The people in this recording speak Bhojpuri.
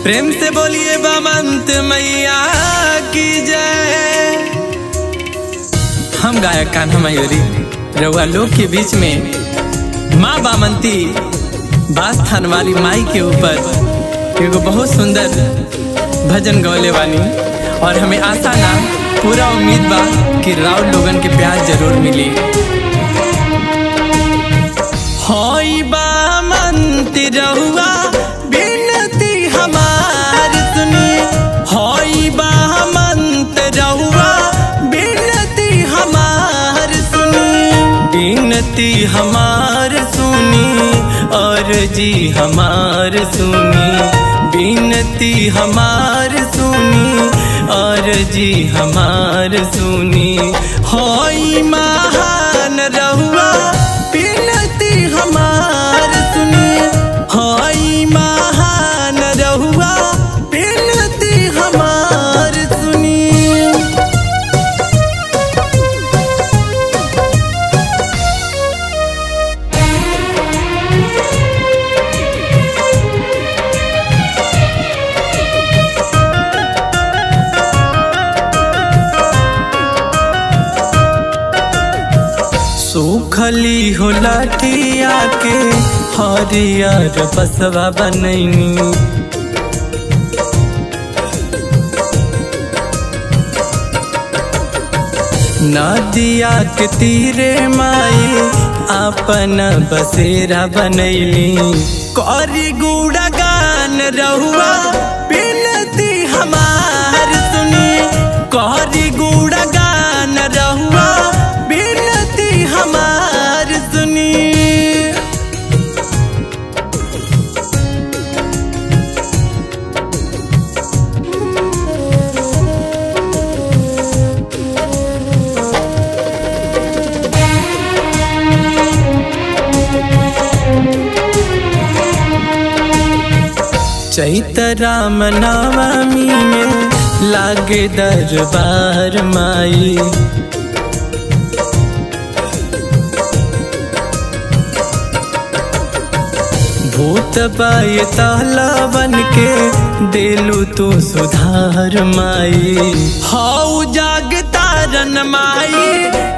प्रेम से बोलिए बामंत मैया की जय। हम गायक कान्हा मयूरी रउआ लोग के बीच में माँ बामंती बास्थान वाली माई के ऊपर एगो बहुत सुंदर भजन गौले वाली, और हमें आशा ना पूरा उम्मीद बा कि राव लोगन के प्यार जरूर मिली। होई बामंती रहुआ बिनती हमार सुनी, होई बामंत रहुआ बिनती हमार सुनी, बिनती हमार सुनी और जी हमार सुनी, बिनती हमार सुनी और जी हमार सुनी। होई महान रहुआ बिनती हमार सुनी, होई महान रहुआ बिनती हमार सुनी। सूखली हो लाठिया के हरियर बसवा बनैनी, नदिया के तीरे माई अपन बसेरा बनैली। करी गुणगान रहुआ बिनती हमार सुनी, करी गुणगान रहुआ बिनती हमार सुनी। चैत राम नवमी में लागे दरबार माई, भूत बाय ताला बन के देलू तू सुधार माई। हाउ जाग तारन माई